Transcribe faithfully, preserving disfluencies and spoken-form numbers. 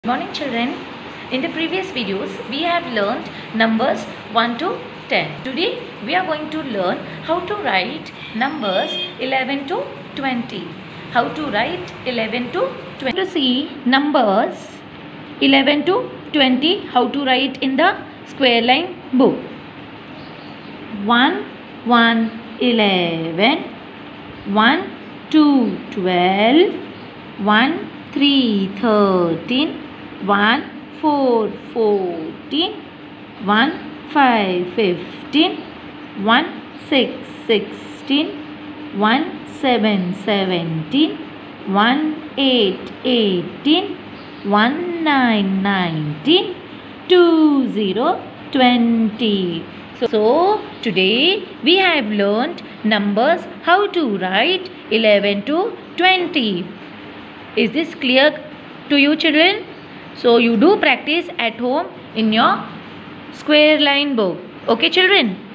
Good morning children. In the previous videos we have learned numbers one to ten. Today we are going to learn how to write numbers eleven to twenty. How to write eleven to twenty. To see numbers eleven to twenty, how to write in the square line book. one, one, eleven. one, two, twelve. one, three, thirteen. one, four, fourteen. one, five, fifteen. one, six, sixteen. one, seven, seventeen. one, eight, eighteen. one, nine, nineteen. two, zero, twenty. So, so today we have learned numbers how to write eleven to twenty. Is this clear to you children? So you do practice at home in your square line book. Okay children?